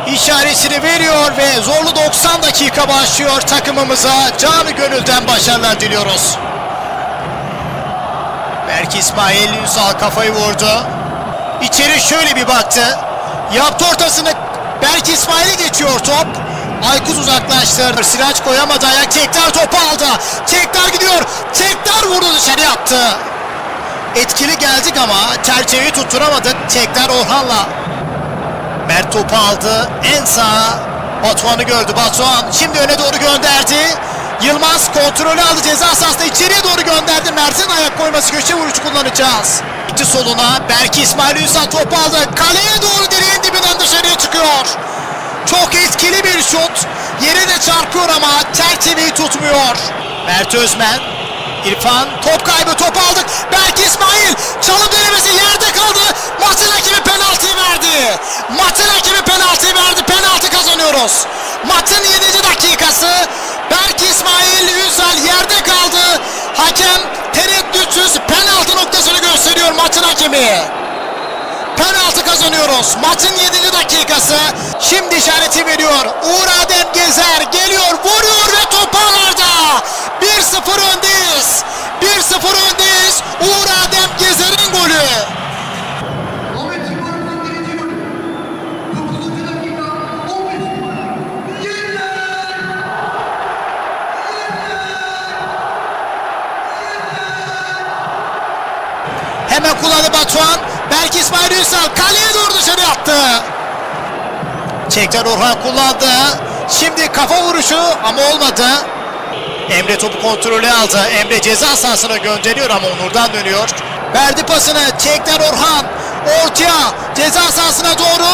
işaretini veriyor ve zorlu 90 dakika başlıyor. Takımımıza canı gönülden başarılar diliyoruz. Berk İsmail Ünsal kafayı vurdu. İçeri şöyle bir baktı. Yaptı ortasını. Berk İsmail'e geçiyor top. Aykut uzaklaştırdı. Sıraç koyamadı. Ayak Tekrar topu aldı. Tekrar gidiyor. Tekrar vurdu, dışarı attı. Etkili geldik ama çerçeveyi tutturamadık. Tekrar Orhan'la. Mert topu aldı. En sağa Batuhan'ı gördü. Batuhan şimdi öne doğru gönderdi. Yılmaz kontrolü aldı. Ceza sahasında içeriye doğru gönderdi. Mert'in ayak koyması, köşe vuruşu kullanacağız. İki soluna Berk İsmail Ünsal topu aldı. Kaleye doğru direğin dibinden dışarıya çıkıyor. Çok etkili bir şut. Yere de çarpıyor ama çerçeveyi tutmuyor. Mert Özmen. İrfan top kaybı, top aldık. Berk İsmail çalım denemesi, yerde kaldı. Maçın hakemi penaltıyı verdi. Maçın hakemi penaltıyı verdi. Penaltı kazanıyoruz. Maçın 7. dakikası. Berk İsmail Ünsal yerde kaldı. Hakem tereddütsüz penaltı noktasını gösteriyor, maçın hakemi. Penaltı kazanıyoruz. Maçın 7. dakikası. Şimdi işareti veriyor. Uğur Adem Gezer geliyor, vuruyor ve top ağlarda. 1-0 öndeyiz. 1-0 öndeyiz. Uğur Adem Gezer'in golü. Hemen kullandı Batuhan. Berk İsmail Ünsal kaleye doğru dışarı attı. Tekrar Orhan kullandı. Şimdi kafa vuruşu ama olmadı. Emre topu kontrolü aldı. Emre ceza sahasına gönderiyor ama Onur'dan dönüyor. Verdi pasını. Tekrar Orhan. Ortaya ceza sahasına doğru.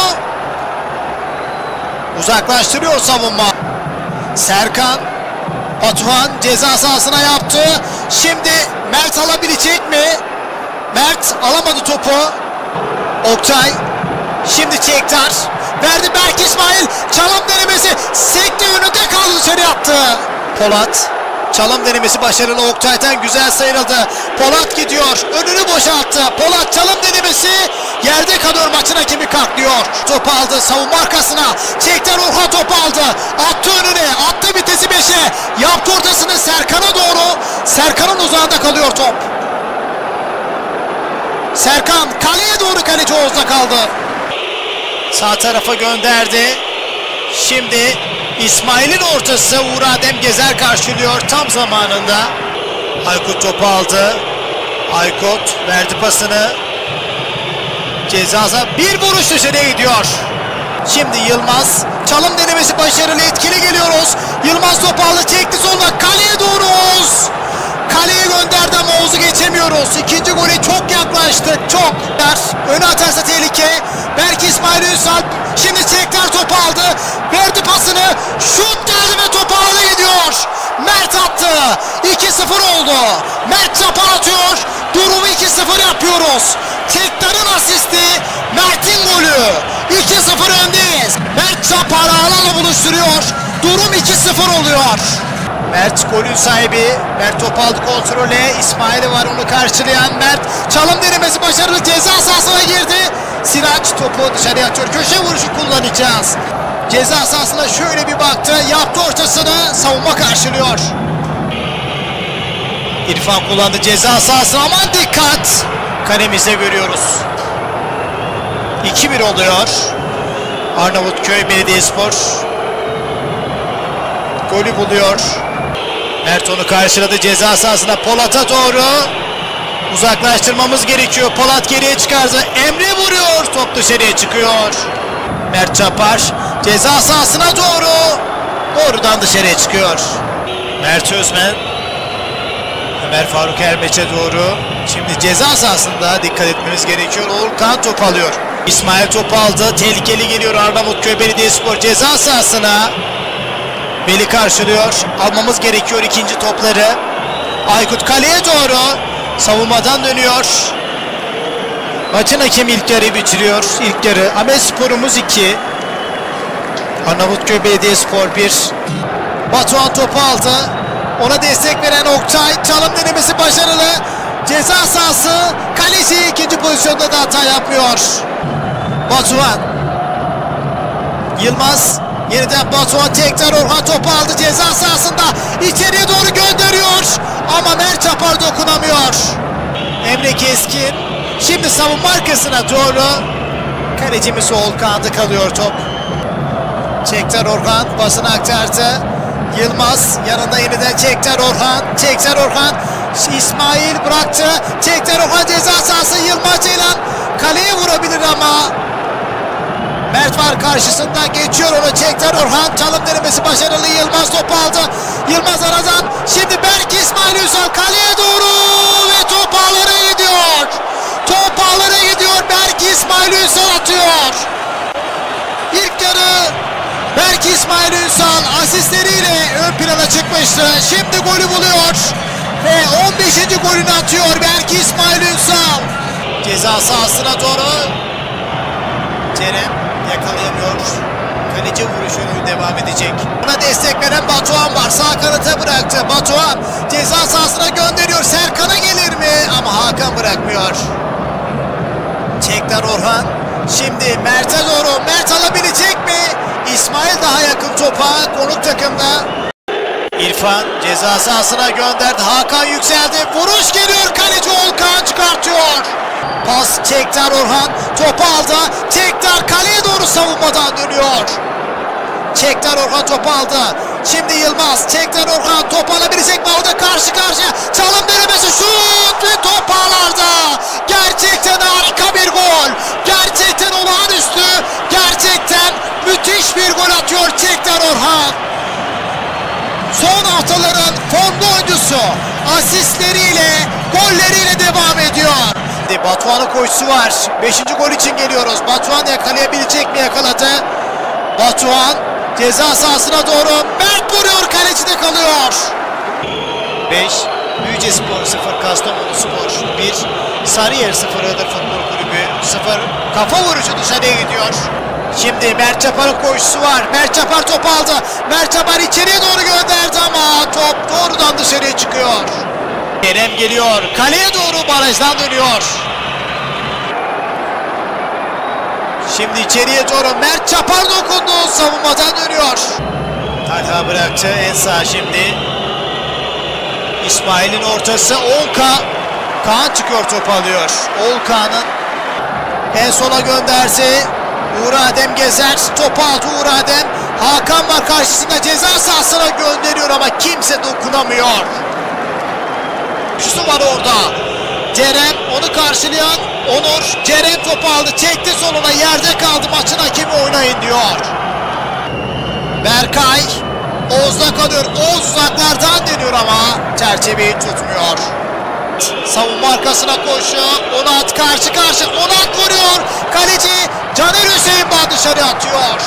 Uzaklaştırıyor savunma. Serkan. Batuhan ceza sahasına yaptı. Şimdi Mert alabilecek mi? Mert alamadı topu. Oktay. Şimdi tekrar. Verdi Berk İsmail. Çalım denemesi. Sekti, önünde kaldı, dışarı attı. Polat. Çalım denemesi başarılı. Oktay'dan güzel sıyrıldı. Polat gidiyor. Önünü boşalttı. Polat çalım denemesi. Yerde kalıyor, maçın hakemi kalkıyor. Topu aldı savunma arkasına. Tekrar Orhan topu aldı. Attı önüne. Attı vitesi 5'e. Yaptı ortasını Serkan'a doğru. Serkan'ın uzağında kalıyor top. Serkan kaleye doğru, kaleci Oğuz'da kaldı. Sağ tarafa gönderdi. Şimdi İsmail'in ortası, Uğur Adem Gezer karşılıyor tam zamanında. Aykut topu aldı. Aykut verdi pasını. Cezaza bir vuruş dışarıya gidiyor. Şimdi Yılmaz. Çalım denemesi başarılı, etkili geliyoruz. Yılmaz topu aldı, çekti soluna, kaleye doğru Oğuz. Kaleye gönderdi ama Oğuz'u geçemiyoruz. İkinci gole çok yaklaştık. Çok. Öne atarsa tehlike. Berk İsmail Ünsal şimdi tekrar topu aldı. Verdi pasını. Şut geldi ve topu ağına gidiyor. Mert attı. 2-0 oldu. Mert Çapar atıyor. Durumu 2-0 yapıyoruz. Tekrarın asisti. Mert'in golü. 2-0 öndeyiz. Mert Çapar ağlarla buluşturuyor. Durum 2-0 oluyor. Mert golün sahibi. Mert topu aldı kontrole. İsmail'i var onu karşılayan Mert. Çalım denemesi başarılı. Ceza sahasına girdi. Siraç topu dışarıya atıyor. Köşe vuruşu kullanacağız. Ceza sahasına şöyle bir baktı. Yaptı ortasını. Savunma karşılıyor. İrfan kullandı ceza sahasına. Aman dikkat. Kalemizde görüyoruz. 2-1 oluyor. Arnavutköy Belediyespor golü buluyor. Mert onu karşıladı ceza sahasına. Polat'a doğru uzaklaştırmamız gerekiyor. Polat geriye çıkardı. Emre vuruyor. Top dışarıya çıkıyor. Mert Çapar ceza sahasına doğru. Doğrudan dışarıya çıkıyor. Mert Özmen. Ömer Faruk Ermeç'e doğru. Şimdi ceza sahasında dikkat etmemiz gerekiyor. Uğurkan top alıyor. İsmail topu aldı. Tehlikeli geliyor Arnavutköy Belediyespor ceza sahasına. Veli karşılıyor. Almamız gerekiyor ikinci topları. Aykut kaleye doğru. Savunmadan dönüyor. Maçın hakemi ilk yarıyı bitiriyor. İlk yarı. Ahmetspor'umuz 2. Arnavutköy Belediyespor 1. Batuhan topu aldı. Ona destek veren Oktay. Çalım denemesi başarılı. Ceza sahası. Kaleci ikinci pozisyonda da hata yapmıyor. Batuhan. Yılmaz yeniden Batuhan, tekrar Orhan topu aldı ceza sahasında, içeriye doğru gönderiyor ama Mert Çapar dokunamıyor. Emre Keskin şimdi savunma arkasına doğru, kalecimiz Oğulkan'da kalıyor top. Tekrar Orhan basına aktardı. Yılmaz yanında yeniden tekrar Orhan, İsmail bıraktı, tekrar Orhan ceza sahası, Yılmaz Ceylan kaleye vurabilir ama Mert var karşısında, geçiyor onu, tekrar Orhan, çalım denemesi başarılı, Yılmaz topu aldı, Yılmaz aradan, şimdi Berk İsmail Ünsal kaleye doğru ve top ağlara gidiyor. Top ağlara gidiyor, Berk İsmail Ünsal atıyor. İlk yarı Berk İsmail Ünsal asistleriyle ön plana çıkmıştı. Şimdi golü buluyor ve 15. golünü atıyor Berk İsmail Ünsal. Ceza sahasına doğru Kerem yakalayamıyor. Kaleci vuruşunu devam edecek. Buna destek veren Batuhan var. Sağ kanata bıraktı. Batuhan ceza sahasına gönderiyor. Serkan'a gelir mi? Ama Hakan bırakmıyor. Tekrar Orhan. Şimdi Mert'e doğru. Mert alabilecek mi? İsmail daha yakın topa. Konuk takımda. İrfan ceza sahasına gönderdi. Hakan yükseldi. Vuruş geliyor. Kaleci Oğulkan çıkartıyor. Pas tekrar Orhan. Topu aldı. Tekrar kaleye doğru savunmadan dönüyor. Tekrar Orhan topu aldı. Şimdi Yılmaz. Tekrar Orhan topu alabilecek mi? Orada karşı karşıya. Çalım denemesi. Şut ve top ağlarda. Gerçekten harika bir gol. Gerçekten olağanüstü. Gerçekten müthiş bir gol atıyor tekrar Orhan. Son haftaların formlu oyuncusu asistleriyle, golleriyle devam ediyor. Batuhan'ın koşusu var. 5. gol için geliyoruz. Batuhan yakalayabilecek mi? Yakaladı. Batuhan ceza sahasına doğru. Mert vuruyor. Kalecide kalıyor. 5. Büyücespor 0. Kastamonu Spor 1. Sarıyer 0. Iğdır Futbol Kulübü 0. Kafa vuruşu dışarıya gidiyor. Şimdi Mert Çapar'ın koşusu var. Mert Çapar topu aldı. Mert Çapar içeriye doğru gönderdi ama top doğrudan dışarıya çıkıyor. Kerem geliyor. Kaleye doğru barajdan dönüyor. Şimdi içeriye doğru Mert Çapar dokundu. Savunmadan dönüyor. Talha bıraktı. En sağ şimdi. İsmail'in ortası. Kaan çıkıyor, topu alıyor. Oğulkan'ın en sola gönderse. Uğur Adem Gezer. Topu aldı Uğur Adem. Hakan var karşısında, ceza sahasına gönderiyor ama kimse dokunamıyor. Şusu var orada. Cerem onu karşılayan Onur. Cerem topu aldı. Çekti soluna. Yerde kaldı. Maçın hakemi oynayın diyor. Berkay. Oğuz'da kalıyor. Oğuz uzaklardan deniyor ama çerçeveyi tutmuyor. Savunma arkasına koşuyor. Onat karşı karşı. Onat vuruyor. Kaleci Caner Hüseyin'den dışarı atıyor.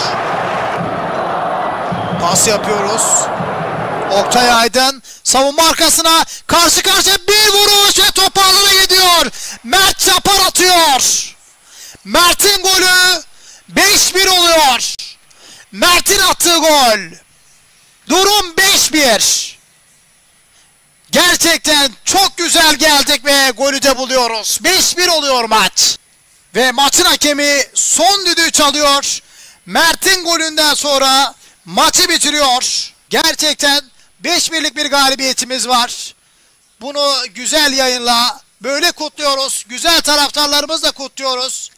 Pas yapıyoruz. Oktay Aydın savunma arkasına, karşı karşıya bir vuruş ve top ağlara gidiyor. Mert Çapar atıyor. Mert'in golü 5-1 oluyor. Mert'in attığı gol. Durum 5-1. Gerçekten çok güzel geldik ve golü de buluyoruz. 5-1 oluyor maç. Ve maçın hakemi son düdüğü çalıyor. Mert'in golünden sonra maçı bitiriyor. Gerçekten 5-1'lik bir galibiyetimiz var. Bunu güzel yayınla böyle kutluyoruz. Güzel taraftarlarımızla kutluyoruz.